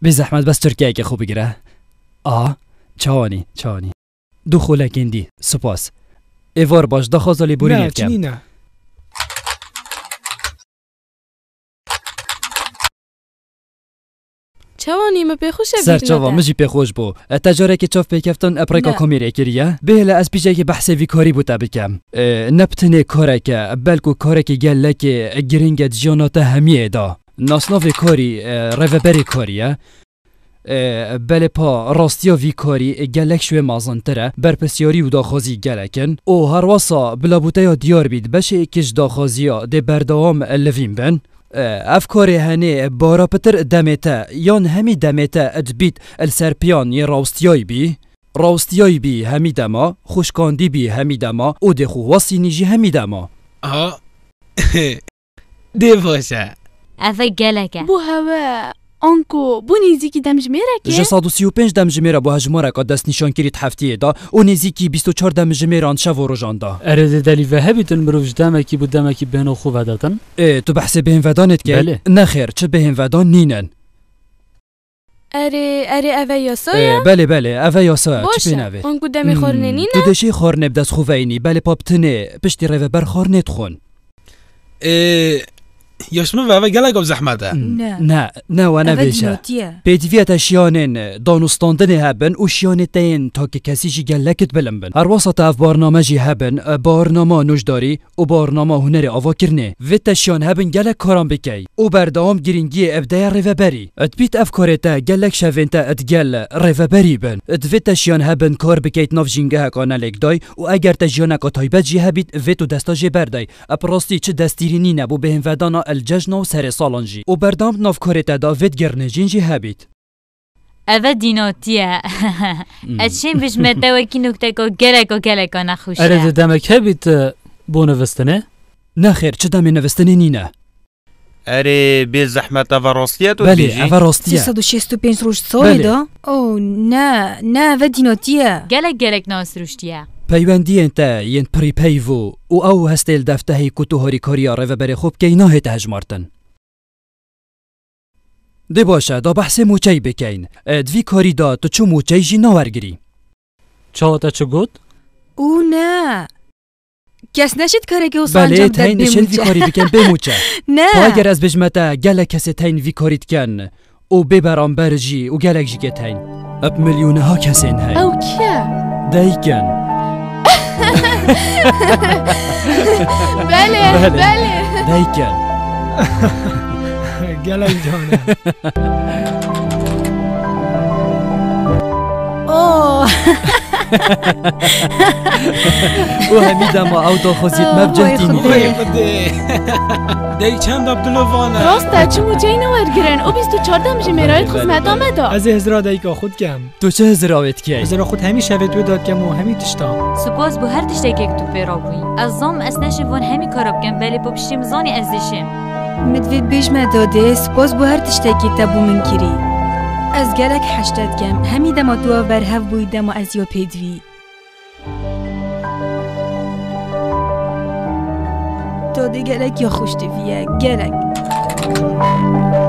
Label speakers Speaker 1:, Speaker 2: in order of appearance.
Speaker 1: بی زحمت بس ترکیه که خوب بگیره. چوانی دو خولکندی سپاس ایوار باش دا خوزالی بوری
Speaker 2: نه
Speaker 1: نیت کم.
Speaker 2: چنی نه
Speaker 3: چوانی ما بخوشه
Speaker 1: سر چوا مجی پی خوش بو تجاره که چاف پیکفتن اپریکا کامیره کریه به از پیجه که بحث وی کاری بوده بکم نبتنه کاره که بلکو کاره که گله که گرینگ جیانات همیه دا ناسناف کاری روبری کاریه بله پا راستیا وی کاری گلک شوی مازنتره برپسیاری و داخوزی گلکن او هر واسا بلابوته یا دیار بید بشه کش داخوزیا ده بردوام لوین بن افکاری هنه بارا پتر دمته یان همی دمته ادبیت السرپیان ی راستیایی بی همی دما خوشکاندی بی همی دما او ده خو واسی نیجی همی دما
Speaker 2: ده باشه
Speaker 4: افا گلکه
Speaker 3: بو هوا آنکو بو نیزیکی دمجمیره که؟
Speaker 1: 635 دمجمیره با هجماره که دست نشان کرید هفتیه دا و نیزیکی 24 دمجمیران شو و روژان دا
Speaker 5: ارده دلی و هبیتن مروج دمکی بود دمکی بهنو خوب دادن؟
Speaker 1: تو بحث بهم ودانت که؟
Speaker 5: بله.
Speaker 1: نخیر چه بهم ودان نینن
Speaker 3: اره اوه یاسایا؟
Speaker 1: بله اوه یاسایا چه
Speaker 3: باشه
Speaker 1: بینوه؟
Speaker 3: آنکو دمی خورنه نینه؟
Speaker 1: تو دشی خورنه بدست خوبینی بله پاپتنه پشتی روه بر خورنه تخون
Speaker 2: یاشمه و گلک او زحمته
Speaker 1: نه و نبیشه پیدویت اشیانین دانستاندن هبن و شیانتین تا که کسی جی گلکت بلن بن هر واسط اف بارنامه جی هبن بارنامه نوشداری و بارنامه هنر آوا کرنه ویت اشیان هبن گلک کاران بکی و بردام گرینگی ابدای روبری ادبیت افکارتا گلک شوینتا ادگل روبری بن ادویت اشیان هبن کار بکیت ناف جینگه هکانه لگدای و اگر تجیانه که تایبت جی هبید ویتو دستا جی بردای اپراستی چه دستیرینی نبو بهم ودانا الجشن و سر سالانجی و بردام ناف کارتا دا وید گرنجین جی هبید
Speaker 4: اوه دیناتیه اچین بشمته وکی نکته که گلکا نخوشه
Speaker 5: ارده دمک هبیت بو نوستنه؟
Speaker 1: نخیر چه دم نوستنه نینه
Speaker 6: اره بی زحمت اوه راستیه تو
Speaker 1: بله اوه راستیه
Speaker 7: 365 روز سالی دا؟ او نه اوه دیناتیه
Speaker 4: گلک ناس روشتیه
Speaker 1: پیوندی انتا ین پری پیوو او هستیل دفته هی کتو هاری کاریا رو بری خوب که اینا هیت هجمارتن دی باشه دا بحث موچهی بکین دوی کاری دا تو چو موچهی جی ناورگری
Speaker 5: چاوتا چو گود؟
Speaker 7: او نه کس نشید کاره که اصلا انجام داد
Speaker 1: بله تین نشل وی کاری بکن بموچه
Speaker 7: نه
Speaker 1: تا اگر از بجمتا گله کسی تین وی کاریت کن او ببرام برجی و گلک جی تین اب میلیونه ها کسین های
Speaker 3: او کیه؟
Speaker 1: دایکن
Speaker 3: بله
Speaker 1: دایکن
Speaker 2: گلک جانه
Speaker 1: او همیده ما او دا خوزید مبجهتینی
Speaker 2: دی چند عبدالوانه
Speaker 3: راسته چه موچهی نورگرن او 24 دمجمیره خزمت آمده
Speaker 2: از هزرا دیگه خود کم
Speaker 1: تو چه هزراوت کی؟
Speaker 2: هزرا خود همی شوید تو داد کم و همی تشتا
Speaker 4: سپاس بو هر تشته که تو پیرا بوی از زام از نشوان همی کارا بکن بله با پشتیم زانی از دیشم
Speaker 7: مدوید بیشمه داده سپاس بو هر تشتکی تبو من کری از گلک حشتت کم همی دما تو بر هف بوی دما از یا پیدوی داده گلک یا خوشتویه گلک